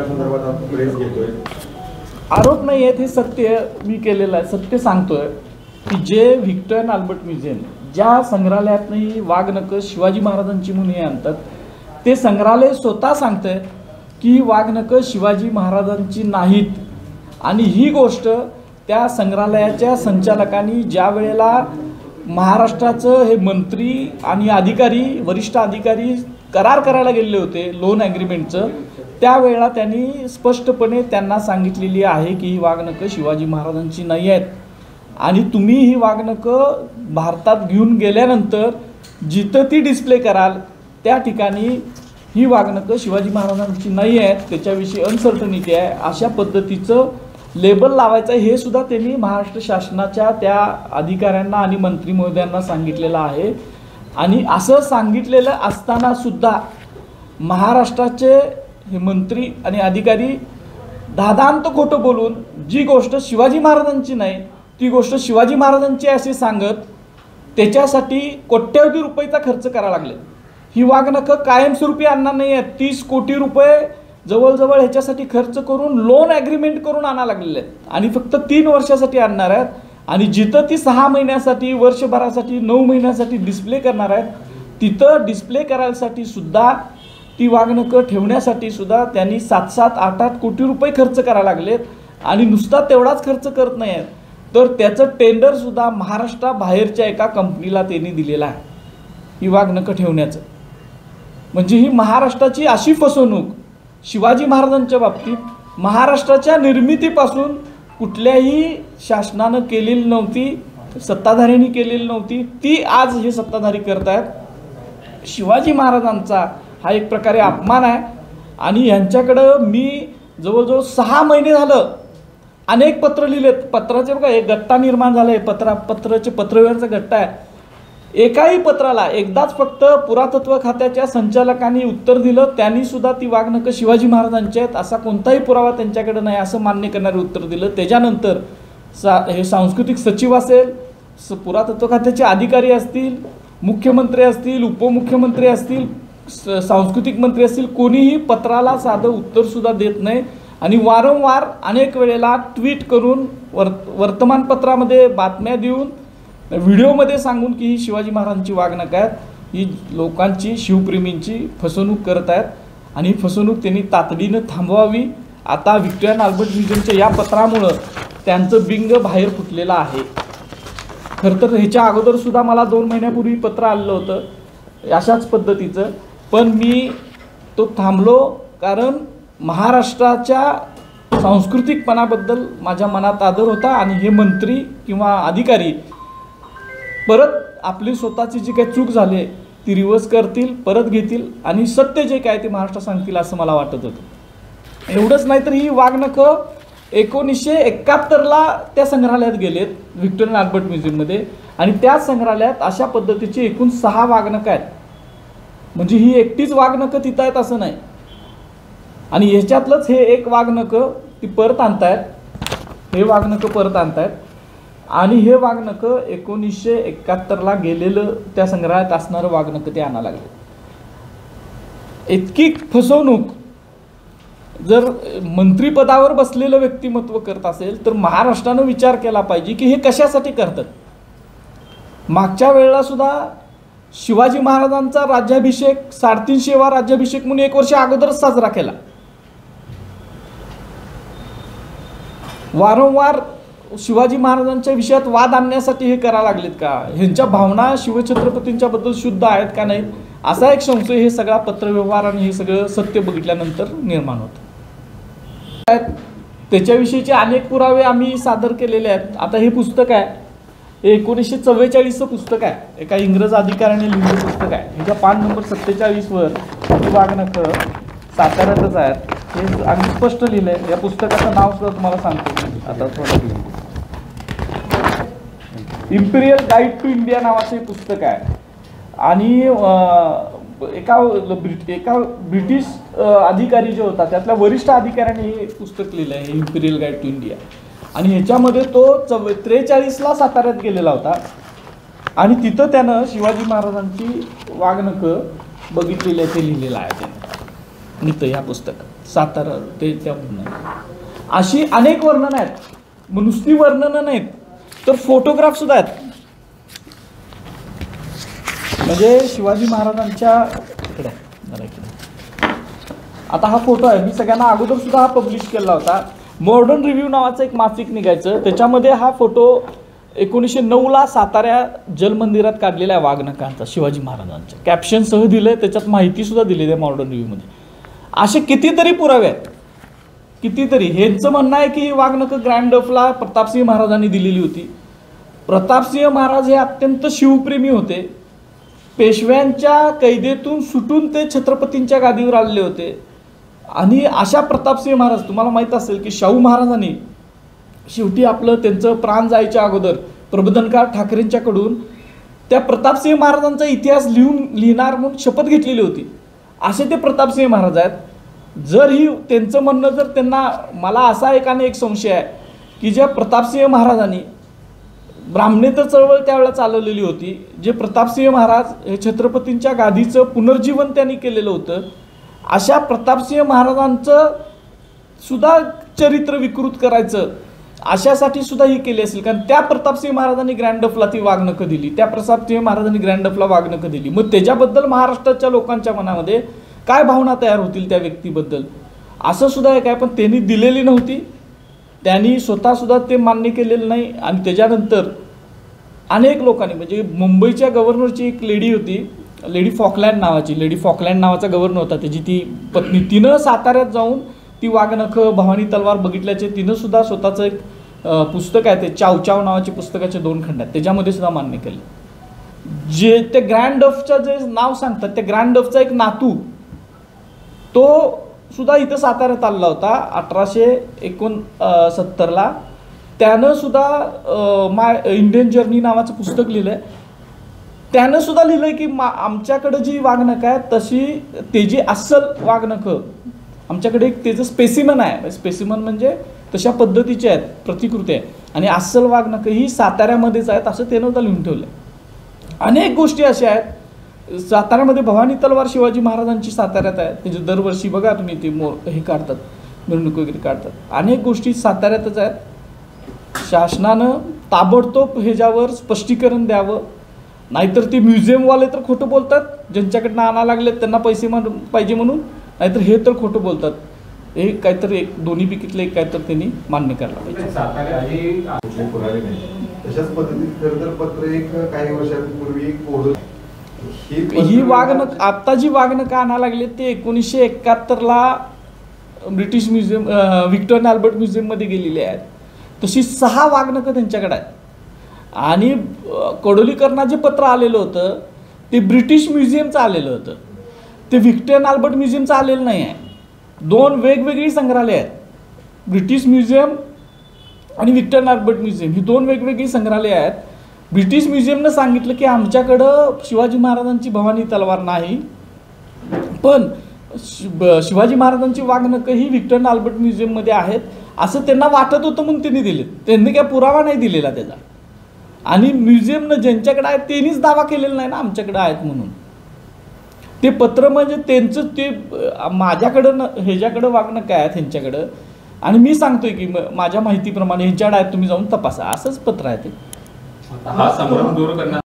संदर्भात प्रेस घेतोय। आरोप नाही आहेत, हे सत्य मी केलेलं आहे, सत्य सांगतोय की जे व्हिक्टर अँड अल्बर्ट म्युझियम ज्या संग्रहालयातही वाघनकं शिवाजी महाराजांची म्हणून हे आणतात, ते संग्रहालय स्वतः सांगतंय की वाघनकं शिवाजी महाराजांची नाहीत। आणि ही गोष्ट त्या संग्रहालयाच्या संचालकांनी ज्या वेळेला महाराष्ट्राचं हे मंत्री आणि अधिकारी, वरिष्ठ अधिकारी करार करायला गेलेले होते लोन ॲग्रीमेंटचं, त्यावेळेला त्यांनी स्पष्टपणे त्यांना सांगितलेली आहे की ही वाघनकं शिवाजी महाराजांची नाही आहेत आणि तुम्ही ही वाघनकं भारतात घेऊन गेल्यानंतर जिथं ती डिस्प्ले कराल त्या ठिकाणी ही वाघनकं शिवाजी महाराजांची नाही आहेत, त्याच्याविषयी अनसर्टनिटी आहे, अशा पद्धतीचं लेबल लावायचं हे सुद्धा त्यांनी महाराष्ट्र शासनाच्या त्या अधिकाऱ्यांना आणि मंत्री महोदयांना सांगितलेलं आहे। आणि असं सांगितलेलं असताना सुद्धा महाराष्ट्राचे हे मंत्री आणि अधिकारी दादांत खोटं बोलून जी गोष्ट शिवाजी महाराजांची नाही ती गोष्ट शिवाजी महाराजांची असे सांगत त्याच्यासाठी कोट्यवधी रुपयाचा खर्च करायला लागले। ही वाघनकं कायमस्वरूपी आणणार नाही आहेत, 30 कोटी रुपये जवळजवळ ह्याच्यासाठी खर्च करून लोन ॲग्रीमेंट करून आणायला लागलेले आहेत आणि फक्त 3 वर्षासाठी आणणार आहेत आणि जिथं ती 6 महिन्यासाठी, वर्षभरासाठी, 9 महिन्यासाठी डिस्प्ले करणार आहेत तिथं डिस्प्ले करायसाठी सुद्धा ती वाघनकं ठेवण्यासाठी सुद्धा त्यांनी 7-7, 8-8 कोटी रुपये खर्च करायला लागलेत। आणि नुसता तेवढाच खर्च करत नाही आहेत तर त्याचं टेंडरसुद्धा महाराष्ट्राबाहेरच्या एका कंपनीला त्यांनी दिलेलं आहे ही वाघनकं ठेवण्याचं। म्हणजे ही महाराष्ट्राची अशी फसवणूक शिवाजी महाराजांच्या बाबतीत महाराष्ट्राच्या निर्मितीपासून कुठल्याही शासनानं केलेली नव्हती, सत्ताधाऱ्यांनी केलेली नव्हती, ती आज हे सत्ताधारी करत आहेत। शिवाजी महाराजांचा हा एक प्रकारे अपमान आहे आणि यांच्याकडं मी जवळजवळ 6 महिने झालं अनेक पत्र लिहिलेत। पत्राचे बघा एक गट्टा निर्माण झाला आहे, पत्रव्यवहारचा गट्टा आहे। एकाही पत्राला एकदाच फक्त पुरातत्व खात्याच्या संचालकांनी उत्तर दिलं, त्यांनी सुद्धा ती वाघनकं शिवाजी महाराजांची आहेत असा कोणताही पुरावा त्यांच्याकडे नाही असं मान्य करणारे उत्तर दिलं। त्याच्यानंतर हे सांस्कृतिक सचिव असेल, पुरातत्व खात्याचे अधिकारी असतील, मुख्यमंत्री असतील, उपमुख्यमंत्री असतील, सांस्कृतिक मंत्री असतील, कोणीही पत्राला साधं उत्तरसुद्धा देत नाही आणि वारंवार अनेक वेळेला ट्विट करून वर्तमानपत्रामध्ये बातम्या देऊन व्हिडिओमध्ये सांगून की ही शिवाजी महाराजांची वाघनकं आहेत, ही लोकांची शिवप्रेमींची फसवणूक करत आहेत आणि ही फसवणूक त्यांनी तातडीनं थांबवावी। आता व्हिक्टर अँड अल्बर्ट म्युझियमच्या या पत्रामुळं त्यांचं बिंग बाहेर फुटलेलं आहे। खरं तर ह्याच्या अगोदरसुद्धा मला 2 महिन्यापूर्वी पत्र आलेलं होतं अशाच पद्धतीचं, पण मी तो थांबलो कारण महाराष्ट्राच्या सांस्कृतिकपणाबद्दल माझ्या मनात आदर होता आणि हे मंत्री किंवा अधिकारी परत आपली स्वतःची जी काही चूक झाली ती रिव्हर्स करतील, परत घेतील आणि सत्य जे काय ते महाराष्ट्रात सांगतील असं मला वाटत होतं। एवढंच नाही तर ही वाघनकं 1971ला त्या संग्रहालयात गेलेत व्हिक्टर अँड अल्बर्ट म्युझियममध्ये आणि त्या संग्रहालयात अशा पद्धतीची एकूण 6 वाघनकं आहेत। म्हणजे ही एकटीच वाघनकं तिथं आहेत असं नाही आणि ह्याच्यातलंच हे एक वाघनकं ती परत आणतायत, हे वाघनकं परत आणतायत आणि हे वाघनकं 1971ला गेलेलं त्या संग्रहालयात असणारं वाघनकं ते आणायला लागले। इतकी फसवणूक जर मंत्रिपदावर बसलेलं व्यक्तिमत्व करत असेल तर महाराष्ट्रानं विचार केला पाहिजे की हे कशासाठी करतात। मागच्या वेळेला सुद्धा शिवाजी महाराजांचा राज्याभिषेक 350वा राज्याभिषेक म्हणून 1 वर्ष अगोदरच साजरा केला। वारंवार शिवाजी महाराजांच्या विषयात वाद आणण्यासाठी हे करायला लागलेत का? ह्यांच्या भावना शिवछत्रपतींच्या बद्दल शुद्ध आहेत का नाहीत असा एक संशय हे सगळा पत्रव्यवहार आणि हे सगळं सत्य बघितल्यानंतर निर्माण होतं। त्याच्याविषयीचे अनेक पुरावे आम्ही सादर केलेले आहेत। आता हे पुस्तक आहे, हे 1944चं पुस्तक आहे, एका इंग्रज अधिकाऱ्याने लिहिलेलं पुस्तक आहे। ह्याच्या पान नंबर 47वर ही वाघनकं साताऱ्यातच आहेत हे आम्ही स्पष्ट लिहिलं आहे। या पुस्तकाचं नाव सुद्धा तुम्हाला सांगतो आता थोडं, इम्पिरियल गाईड टू इंडिया नावाचं हे पुस्तक आहे आणि एका ब्रिटिश अधिकारी जो होता त्यातल्या वरिष्ठ अधिकाऱ्याने हे पुस्तक लिहिलं आहे इम्पिरियल गाईड टू इंडिया आणि ह्याच्यामध्ये तो 43ला साताऱ्यात गेलेला होता आणि तिथं त्यानं शिवाजी महाराजांची वाघनकं बघितलेली आहे ते लिहिलेलं आहे त्यानं इथं ह्या पुस्तकात। सातारा ते त्या अशी अनेक वर्णनं आहेत. मग नुसती वर्णनं नाहीत तर फोटोग्राफ सुद्धा आहेत. म्हणजे शिवाजी महाराजांच्या इकडे आता हा फोटो आहे. मी सगळ्यांना अगोदर सुद्धा हा पब्लिश केला होता. मॉडर्न रिव्ह्यू नावाचं एक मासिक निघायचं, त्याच्यामध्ये हा फोटो 1909ला साताऱ्या जलमंदिरात काढलेला आहे वाघनखांचा, शिवाजी महाराजांच्या कॅप्शन सह दिलंय, त्याच्यात माहिती सुद्धा दिलेली आहे मॉडर्न रिव्ह्यूमध्ये. असे कितीतरी पुरावे आहेत, कितीतरी. ह्यांचं म्हणणं आहे की वाघनख ग्रँड डफला प्रतापसिंह महाराजांनी दिलेली होती. प्रतापसिंह महाराज हे अत्यंत शिवप्रेमी होते. पेशव्यांच्या कैदेतून सुटून ते छत्रपतींच्या गादीवर आलेले होते. आणि अशा प्रतापसिंह महाराज, तुम्हाला माहीत असेल की शाहू महाराजांनी शेवटी आपलं त्यांचं प्राण जायच्या अगोदर प्रबोधनकार ठाकरेंच्याकडून त्या प्रतापसिंह महाराजांचा इतिहास लिहिणार म्हणून शपथ घेतलेली होती. असे ते प्रतापसिंह महाराज आहेत. जर ही त्यांचं म्हणणं जर त्यांना, मला असा एक संशय आहे की ज्या प्रतापसिंह महाराजांनी ब्राह्मणेतर चळवळ त्यावेळेला चालवलेली होती, जे प्रतापसिंह महाराज हे छत्रपतींच्या गादीचं पुनर्जीवन त्यांनी केलेलं होतं, अशा प्रतापसिंह महाराजांचं सुद्धा चरित्र विकृत करायचं अशासाठी सुद्धा ही केली असेल. कारण त्या प्रतापसिंह महाराजांनी ग्रँड डफला ती वाघनखं दिली, त्या प्रतापसिंह महाराजांनी ग्रँड डफला वाघनखं दिली. मग त्याच्याबद्दल महाराष्ट्राच्या लोकांच्या मनामध्ये काय भावना तयार होतील त्या व्यक्तीबद्दल, असं सुद्धा एक आहे. पण त्यांनी दिलेली नव्हती, त्यांनी स्वतःसुद्धा ते मान्य केलेलं नाही. आणि त्याच्यानंतर अनेक लोकांनी, म्हणजे मुंबईच्या गव्हर्नरची एक लेडी होती, लेडी फॉकलँड नावाचा गव्हर्नर होता, त्याची ती पत्नी, तिनं साताऱ्यात जाऊन ती वाघनख भवानी तलवार बघितल्याचे तिनं सुद्धा स्वतःचं एक पुस्तक आहे, ते चाव नावाचे पुस्तकाचे 2 खंड आहेत, त्याच्यामध्ये सुद्धा मान्य केलं. जे ते ग्रँड डफचं जे नाव सांगतात, त्या ग्रँड डफचा एक नातू तो सुद्धा इथं साताऱ्यात आलेला होता 1869ला. त्यानं सुद्धा इंडियन जर्नी नावाचं पुस्तक लिहिलंय. त्यानं सुद्धा लिहिलंय की आमच्याकडं जी वाघनखं आहे तशी त्याची अस्सल वाघनखं आमच्याकडे एक त्याचं स्पेसिमन आहे. स्पेसिमन म्हणजे तशा पद्धतीचे आहेत, प्रतिकृती आहे. आणि अस्सल वाघनखं ही साताऱ्यामध्येच आहेत असं त्यानं सुद्धा लिहून ठेवलं. अनेक गोष्टी अशा आहेत. साताऱ्यामध्ये भवानी तलवार शिवाजी महाराजांची साताऱ्यात आहे, त्याचे दरवर्षी बघा तुम्ही ते हे काढतात, मिरवणूक वगैरे काढतात. अनेक गोष्टी साताऱ्यातच आहेत. शासनानं ताबडतोब ह्याच्यावर स्पष्टीकरण द्यावं, नाहीतर ते म्युझियमवाले तर खोटं बोलतात, ज्यांच्याकडनं आणा लागलेत त्यांना पैसे पाहिजे म्हणून, नाहीतर हे तर खोटं बोलतात. हे काहीतरी एक दोन्ही पैकीतलं एक काहीतरी त्यांनी मान्य करायला पाहिजे. तशाच पद्धतीत खरं तर पत्र एक काही वर्षांपूर्वी एक ही वाघनख आता जी वाघनखं आणा लागले ते 1971ला ब्रिटिश म्युझियम व्हिक्टोरिया अल्बर्ट म्युझियममध्ये गेलेले आहेत. तशी 6 वाघनखं त्यांच्याकडे आहेत. आणि कडोलीकरना जे पत्र आलेलं होतं ते ब्रिटिश म्युझियमचं आलेलं होतं, ते व्हिक्टोरिया अल्बर्ट म्युझियमचं आलेलं नाही आहे. 2 वेगवेगळी संग्रहालय आहेत, ब्रिटिश म्युझियम आणि व्हिक्टोरिया अल्बर्ट म्युझियम, ही 2 वेगवेगळी संग्रहालय आहेत. ब्रिटिश म्युझियमनं सांगितलं की आमच्याकडं शिवाजी महाराजांची भवानी तलवार नाही, पण शिवाजी महाराजांची वाघनखं ही व्हिक्टोरिया अल्बर्ट म्युझियममध्ये आहेत असं त्यांना वाटत होतं म्हणून त्यांनी दिले. त्यांनी काय पुरावा नाही दिलेला त्याचा. आणि म्युझियमनं ज्यांच्याकडे आहेत त्यांनीच दावा केलेला नाही ना आमच्याकडे आहेत म्हणून. ते पत्र म्हणजे त्यांचं ते माझ्याकडं ह्याच्याकडं वाघनखं आहेत ह्यांच्याकडं, आणि मी सांगतोय की माझ्या माहितीप्रमाणे ह्यांच्याकडे आहेत, तुम्ही जाऊन तपासा, असंच पत्र आहे ते. हा संभ्रम दूर करण्यासाठी